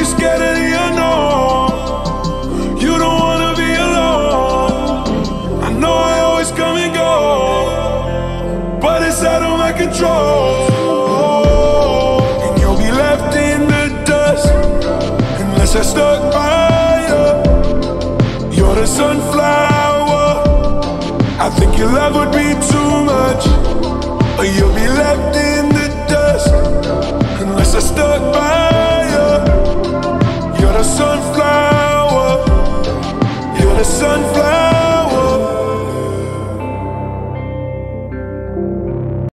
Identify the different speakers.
Speaker 1: you're scared of the unknown. You don't wanna be alone. I know I always come and go, but it's out of my control. And you'll be left in the dust unless I stuck by you. You're the sunflower. I think your love would be too much, or you'll be left in the dust unless I stuck